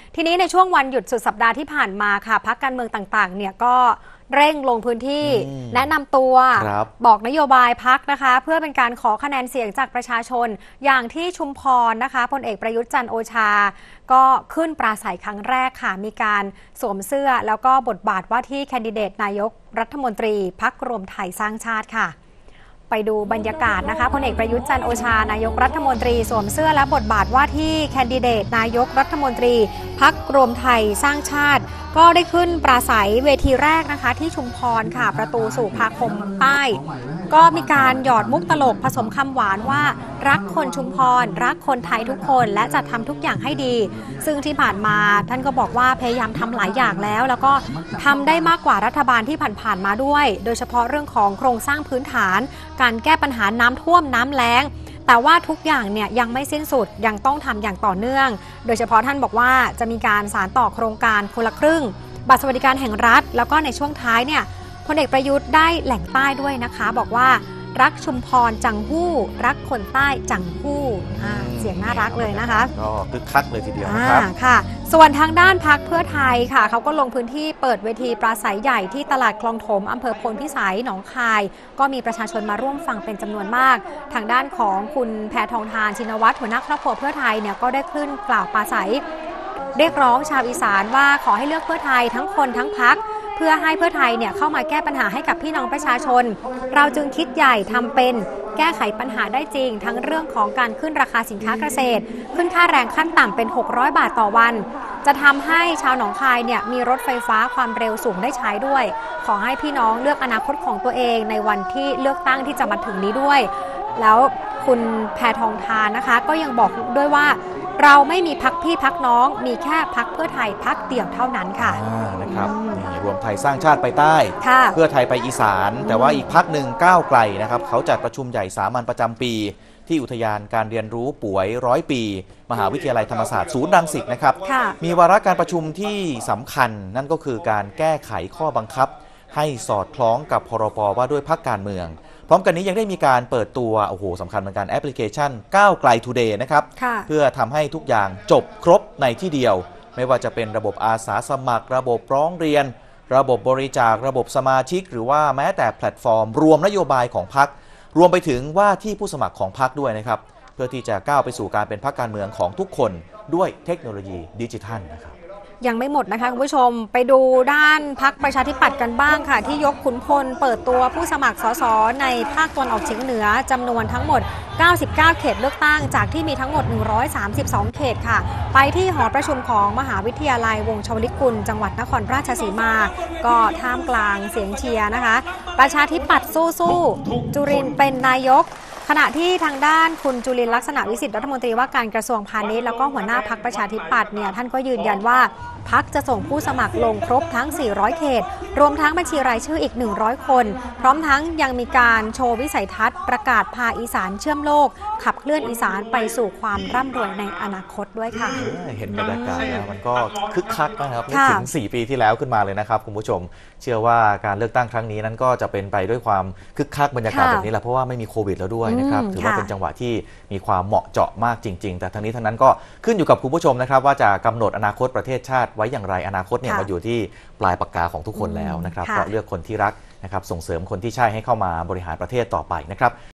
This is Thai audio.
ทีนี้ในช่วงวันหยุดสุดสัปดาห์ที่ผ่านมาค่ะพรรคการเมืองต่างๆเนี่ยก็เร่งลงพื้นที่แนะนำตัวบอกนโยบายพรรคนะคะเพื่อเป็นการขอคะแนนเสียงจากประชาชนอย่างที่ชุมพรนะคะพลเอกประยุทธ์จันทร์โอชาก็ขึ้นปราศัยครั้งแรกค่ะมีการสวมเสื้อแล้วก็บทบาทว่าที่แคนดิเดตนายกรัฐมนตรีพรรครวมไทยสร้างชาติค่ะไปดูบรรยากาศนะคะพลเอกประยุทธ์จันทร์โอชานายกรัฐมนตรีสวมเสื้อและบทบาทว่าที่แคนดิเดตนายกรัฐมนตรีพรรครวมไทยสร้างชาติก็ได้ขึ้นปราศัยเวทีแรกนะคะที่ชุมพรค่ะประตูสู่ภาคมใต้ก็มีการหยอดมุกตลกผสมคำหวานว่ารักคนชุมพรรักคนไทยทุกคนและจะทำทุกอย่างให้ดีซึ่งที่ผ่านมาท่านก็บอกว่าพยายามทำหลายอย่างแล้วก็ทำได้มากกว่ารัฐบาลที่ผ่านมาด้วยโดยเฉพาะเรื่องของโครงสร้างพื้นฐานการแก้ปัญหาน้ำท่วมน้ำแล้งแต่ว่าทุกอย่างเนี่ยยังไม่สิ้นสุดยังต้องทำอย่างต่อเนื่องโดยเฉพาะท่านบอกว่าจะมีการสานต่อโครงการคนละครึ่งบัตรสวัสดิการแห่งรัฐแล้วก็ในช่วงท้ายเนี่ยพลเอกประยุทธ์ได้แหล่งใต้ด้วยนะคะบอกว่ารักชุมพรจังหู้รักคนใต้จังหู้เสียงน่ารักเลยนะคะก็คึกคักเลยทีเดียวนะครับค่ะส่วนทางด้านพรรคเพื่อไทยค่ะเขาก็ลงพื้นที่เปิดเวทีปราศัยใหญ่ที่ตลาดคลองถมอำเภอพลพิสัยหนองคายก็มีประชาชนมาร่วมฟังเป็นจำนวนมากทางด้านของคุณแพทองธารชินวัตรหัวหน้าครอบครัวเพื่อไทยเนี่ยก็ได้ขึ้นกล่าวปราศัยเรียกร้องชาวอีสานว่าขอให้เลือกเพื่อไทยทั้งคนทั้งพรรคเพื่อให้เพื่อไทยเนี่ยเข้ามาแก้ปัญหาให้กับพี่น้องประชาชนเราจึงคิดใหญ่ทำเป็นแก้ไขปัญหาได้จริงทั้งเรื่องของการขึ้นราคาสินค้าเกษตรขึ้นค่าแรงขั้นต่ำเป็น600บาทต่อวันจะทำให้ชาวหนองคายเนี่ยมีรถไฟฟ้าความเร็วสูงได้ใช้ด้วยขอให้พี่น้องเลือกอนาคตของตัวเองในวันที่เลือกตั้งที่จะมาถึงนี้ด้วยแล้วคุณแพทองธารนะคะก็ยังบอกด้วยว่าเราไม่มีพรรคพี่พรรคน้องมีแค่พรรคเพื่อไทยพรรคเดี่ยวเท่านั้นค่ะนะครับรวมไทยสร้างชาติไปใต้เพื่อไทยไปอีสานแต่ว่าอีกพรรคหนึ่งก้าวไกลนะครับเขาจัดประชุมใหญ่สามัญประจำปีที่อุทยานการเรียนรู้ป่วย100 ปีมหาวิทยาลัยธรรมศาสตร์ศูนย์รังสิตนะครับมีวาระการประชุมที่สำคัญนั่นก็คือการแก้ไขข้อบังคับให้สอดคล้องกับพรบว่าด้วยพรรคการเมืองพร้อมกันนี้ยังได้มีการเปิดตัวสำคัญเหมือนกันแอปพลิเคชันก้าวไกลทูเดย์นะครับเพื่อทำให้ทุกอย่างจบครบในที่เดียวไม่ว่าจะเป็นระบบอาสาสมัครระบบร้องเรียนระบบบริจาคระบบสมาชิกหรือว่าแม้แต่แพลตฟอร์มรวมนโยบายของพรรครวมไปถึงว่าที่ผู้สมัครของพรรคด้วยนะครับเพื่อที่จะก้าวไปสู่การเป็นพรรคการเมืองของทุกคนด้วยเทคโนโลยีดิจิทัลนะครับยังไม่หมดนะคะคุณผู้ชมไปดูด้านพรรคประชาธิปัตย์กันบ้างค่ะที่ยกขุนพลเปิดตัวผู้สมัครสสในภาคตะวันออกเฉียงเหนือจำนวนทั้งหมด99เขตเลือกตั้งจากที่มีทั้งหมด132เขตค่ะไปที่หอประชุมของมหาวิทยาลัยวงศ์ชวลิตกุลจังหวัดนครราชสีมาก็ท่ามกลางเสียงเชียร์นะคะประชาธิปัตย์สู้ๆจุรินทร์เป็นนายกขณะที่ทางด้านคุณจุลินทร์ลักษณะวิสิทธิ์รัฐมนตรีว่าการกระทรวงพาณิชย์แล้วก็หัวหน้าพรรคประชาธิปัตย์เนี่ยท่านก็ยืนยันว่าพรรคจะส่งผู้สมัครลงครบทั้ง400เขตรวมทั้งบัญชีรายชื่ออีก100คนพร้อมทั้งยังมีการโชว์วิสัยทัศน์ประกาศพาอีสานเชื่อมโลกขับเคลื่อนอีสานไปสู่ความร่ำรวยในอนาคตด้วยค่ะเห็นบรรยากาศแล้วมันก็คึกคักนะครับนึกถึง4 ปีที่แล้วขึ้นมาเลยนะครับคุณผู้ชมเชื่อว่าการเลือกตั้งครั้งนี้นั้นก็จะเป็นไปด้วยความคึกคักบรรยากาศแบบนี้แหละเพราะว่าไม่มีโควิดแล้วด้วยนะครับถือว่าเป็นจังหวะที่มีความเหมาะเจาะมากจริงๆแต่ทั้งนี้ทั้งนั้นก็ขึ้นอยู่กับคุณผู้ชมนะครับว่าจะกำหนดอนาคตประเทศชาติไว้อย่างไรอนาคตเนี่ยมาอยู่ที่ปลายปากกาของทุกคนแล้วนะครับก็เลือกคนที่รักนะครับส่งเสริมคนที่ใช่ให้เข้ามาบริหารประเทศต่อไปนะครับ